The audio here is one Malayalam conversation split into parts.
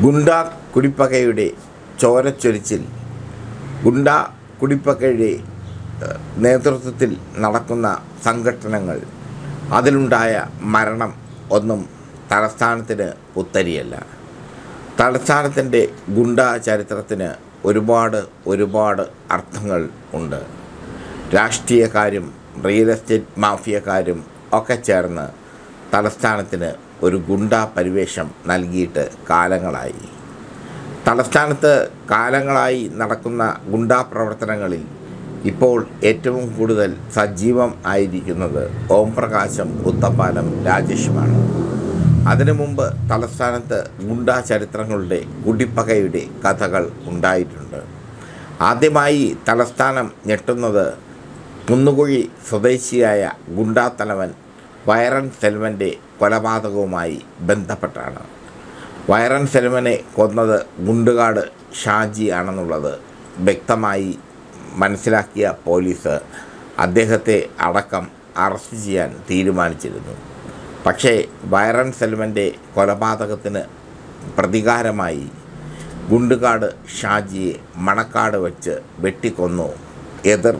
ഗുണ്ടാ കുടിപ്പകയുടെ ചോരച്ചൊരിച്ചിൽ. ഗുണ്ടാ കുടിപ്പകയുടെ നേതൃത്വത്തിൽ നടക്കുന്ന സംഘട്ടനങ്ങൾ, അതിലുണ്ടായ മരണം ഒന്നും തലസ്ഥാനത്തിന് പുത്തരിയല്ല. തലസ്ഥാനത്തിൻ്റെ ഗുണ്ടാ ചരിത്രത്തിന് ഒരുപാട് അർത്ഥങ്ങൾ ഉണ്ട്. രാഷ്ട്രീയക്കാരും റിയൽ എസ്റ്റേറ്റ് മാഫിയക്കാരും ഒക്കെ ചേർന്ന് തലസ്ഥാനത്തിന് ഒരു ഗുണ്ടാ പരിവേഷം നൽകിയിട്ട് കാലങ്ങളായി. തലസ്ഥാനത്ത് കാലങ്ങളായി നടക്കുന്ന ഗുണ്ടാ പ്രവർത്തനങ്ങളിൽ ഇപ്പോൾ ഏറ്റവും കൂടുതൽ സജീവം ആയിരിക്കുന്നത് ഓംപ്രകാശും പുത്തമ്പാലം രാജേഷുമാണ്. അതിനു മുമ്പ് തലസ്ഥാനത്ത് ഗുണ്ടാ ചരിത്രങ്ങളുടെ കുടിപ്പകയുടെ കഥകൾ ഉണ്ടായിട്ടുണ്ട്. ആദ്യമായി തലസ്ഥാനം ഞെട്ടുന്നത് കുന്നുകുഴി സ്വദേശിയായ ഗുണ്ടാ തലവൻ വയറൻ സെൽവൻ്റെ കൊലപാതകവുമായി ബന്ധപ്പെട്ടാണ്. വയറൻ സെൽവനെ കൊന്നത് ഗുണ്ടുകാട് ഷാജി ആണെന്നുള്ളത് വ്യക്തമായി മനസ്സിലാക്കിയ പോലീസ് അദ്ദേഹത്തെ അടക്കം അറസ്റ്റ് ചെയ്യാൻ തീരുമാനിച്ചിരുന്നു. പക്ഷേ വയറൻ സെൽവൻ്റെ കൊലപാതകത്തിന് പ്രതികാരമായി ഗുണ്ടുകാട് ഷാജിയെ മണക്കാട് വെച്ച് വെട്ടിക്കൊന്നു എതിർ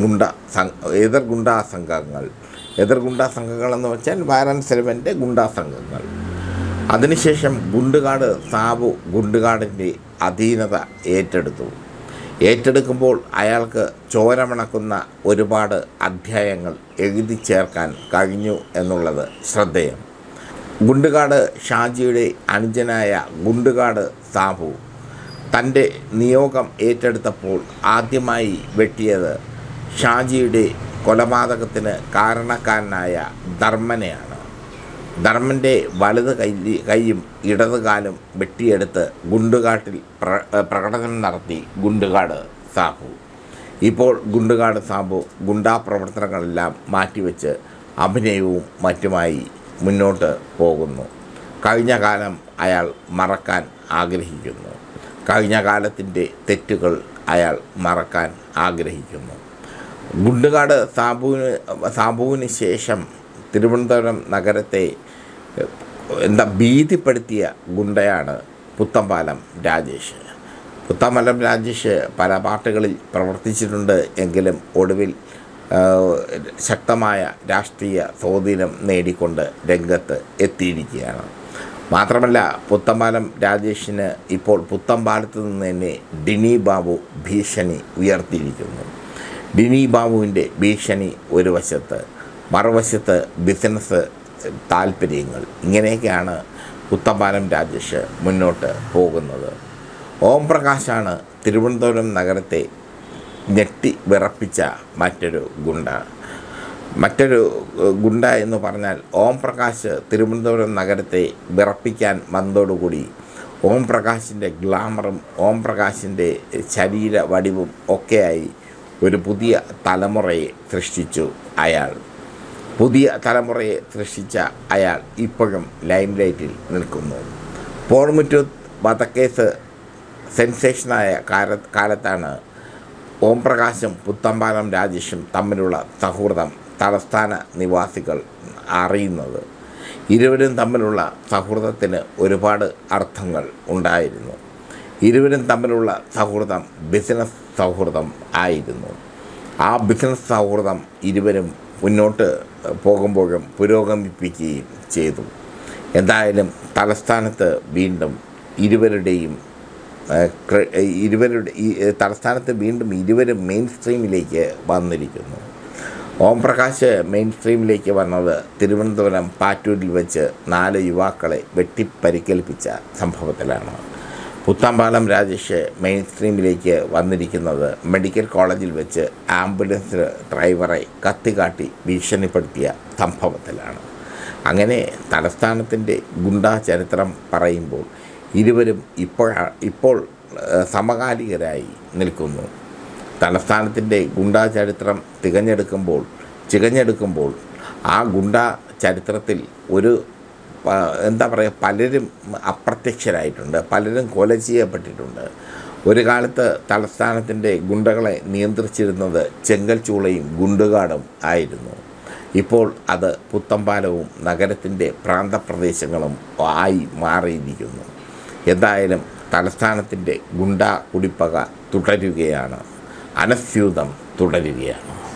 ഗുണ്ടാ സംഘങ്ങൾ. എന്ന് വെച്ചാൽ വയറൻ സെൽവൻ്റെ ഗുണ്ടാ സംഘങ്ങൾ. അതിനുശേഷം ഗുണ്ടുകാട് സാബു ഗുണ്ടുകാടിൻ്റെ അധീനത ഏറ്റെടുക്കുമ്പോൾ അയാൾക്ക് ചോരമണക്കുന്ന ഒരുപാട് അധ്യായങ്ങൾ എഴുതി ചേർക്കാൻ കഴിഞ്ഞു എന്നുള്ളത് ശ്രദ്ധേയം. ഗുണ്ടുകാട് ഷാജിയുടെ അനുജനായ ഗുണ്ടുകാട് സാബു തൻ്റെ നിയോഗം ഏറ്റെടുത്തപ്പോൾ ആദ്യമായി വെട്ടിയത് ഷാജിയുടെ കൊലപാതകത്തിന് കാരണക്കാരനായ ധർമ്മനെയാണ്. ധർമ്മൻ്റെ വലത് കൈയും ഇടതുകാലും വെട്ടിയെടുത്ത് ഗുണ്ടുകാട്ടിൽ പ്രകടനം നടത്തി ഗുണ്ടുകാട് സാബു. ഇപ്പോൾ ഗുണ്ടുകാട് സാബു ഗുണ്ടാ പ്രവർത്തനങ്ങളെല്ലാം മാറ്റിവെച്ച് അഭിനയവും മറ്റുമായി മുന്നോട്ട് പോകുന്നു. കഴിഞ്ഞ കാലം അയാൾ മറക്കാൻ ആഗ്രഹിക്കുന്നു. കഴിഞ്ഞ കാലത്തിൻ്റെ തെറ്റുകൾ അയാൾ മറക്കാൻ ആഗ്രഹിക്കുന്നു. ഗുണ്ടുകാട് സാബുവിന് ശേഷം തിരുവനന്തപുരം നഗരത്തെ ഭീതിപ്പെടുത്തിയ ഗുണ്ടയാണ് പുത്തമ്പാലം രാജേഷ്. പുത്തമ്പാലം രാജേഷ് പല പാർട്ടികളിൽ പ്രവർത്തിച്ചിട്ടുണ്ട് എങ്കിലും ഒടുവിൽ ശക്തമായ രാഷ്ട്രീയ സ്വാധീനം നേടിക്കൊണ്ട് രംഗത്ത് എത്തിയിരിക്കുകയാണ്. മാത്രമല്ല, പുത്തമ്പാലം രാജേഷിന് ഇപ്പോൾ പുത്തമ്പാലത്ത് നിന്ന് തന്നെ ഡിനി ബാബു ഭീഷണി ഉയർത്തിയിരിക്കുന്നു. ഡിനി ബാബുവിൻ്റെ ഭീഷണി ഒരു വശത്ത്, മറുവശത്ത് ബിസിനസ് താൽപ്പര്യങ്ങൾ. ഇങ്ങനെയൊക്കെയാണ് പുത്തമ്പാലം രാജേഷ് മുന്നോട്ട് പോകുന്നത്. ഓംപ്രകാശാണ് തിരുവനന്തപുരം നഗരത്തെ ഞെട്ടി വിറപ്പിച്ച മറ്റൊരു ഗുണ്ട എന്ന് പറഞ്ഞാൽ ഓംപ്രകാശ് തിരുവനന്തപുരം നഗരത്തെ വിറപ്പിക്കാൻ വന്നതോടുകൂടി ഓംപ്രകാശിൻ്റെ ഗ്ലാമറും ഓംപ്രകാശിൻ്റെ ശരീര വടിവും ഒക്കെയായി ഒരു പുതിയ തലമുറയെ സൃഷ്ടിച്ചു അയാൾ. ഇപ്പോഴും ലൈംലൈറ്റിൽ നിൽക്കുന്നു. പോൾമുറ്റൂത്ത് വധക്കേസ് സെൻസേഷനായ കാലത്താണ് ഓംപ്രകാശും പുത്തമ്പാലം രാജേഷും തമ്മിലുള്ള സൗഹൃദം തലസ്ഥാന നിവാസികൾ അറിയുന്നത്. ഇരുവരും തമ്മിലുള്ള സൗഹൃദത്തിന് ഒരുപാട് അർത്ഥങ്ങൾ ഉണ്ടായിരുന്നു. ഇരുവരും തമ്മിലുള്ള സൗഹൃദം ബിസിനസ് സൗഹൃദം ആയിരുന്നു. ആ ബിസിനസ് സൗഹൃദം ഇരുവരും മുന്നോട്ട് പോകുമ്പോഴും പുരോഗമിപ്പിക്കുകയും ചെയ്തു. എന്തായാലും തലസ്ഥാനത്ത് വീണ്ടും ഇരുവരും മെയിൻ സ്ട്രീമിലേക്ക് വന്നിരിക്കുന്നു. ഓംപ്രകാശ് മെയിൻ സ്ട്രീമിലേക്ക് വന്നത് തിരുവനന്തപുരം പാറ്റൂരിൽ വെച്ച് 4 യുവാക്കളെ വെട്ടിപ്പരിക്കേൽപ്പിച്ച സംഭവത്തിലാണ്. പുത്തമ്പാലം രാജേഷ് മെയിൻ സ്ട്രീമിലേക്ക് വന്നിരിക്കുന്നത് മെഡിക്കൽ കോളേജിൽ വെച്ച് ആംബുലൻസ് ഡ്രൈവറെ കത്തികാട്ടി ഭീഷണിപ്പെടുത്തിയ സംഭവത്തിലാണ്. അങ്ങനെ തലസ്ഥാനത്തിൻ്റെ ഗുണ്ടാ ചരിത്രം പറയുമ്പോൾ ഇരുവരും ഇപ്പോൾ സമകാലികരായി നിൽക്കുന്നു. തലസ്ഥാനത്തിൻ്റെ ഗുണ്ടാ ചരിത്രം ചികഞ്ഞെടുക്കുമ്പോൾ ആ ഗുണ്ടാ ചരിത്രത്തിൽ പലരും അപ്രത്യക്ഷരായിട്ടുണ്ട്, പലരും കൊല ചെയ്യപ്പെട്ടിട്ടുണ്ട്. ഒരു കാലത്ത് തലസ്ഥാനത്തിൻ്റെ ഗുണ്ടകളെ നിയന്ത്രിച്ചിരുന്നത് ചെങ്കൽച്ചൂളയും ഗുണ്ടുകാടും ആയിരുന്നു. ഇപ്പോൾ അത് പുത്തമ്പാലവും നഗരത്തിൻ്റെ പ്രാന്തപ്രദേശങ്ങളും ആയി മാറിയിരിക്കുന്നു. എന്തായാലും തലസ്ഥാനത്തിൻ്റെ ഗുണ്ടാ കുടിപ്പക തുടരുകയാണ്, അനസ്യൂതം തുടരുകയാണ്.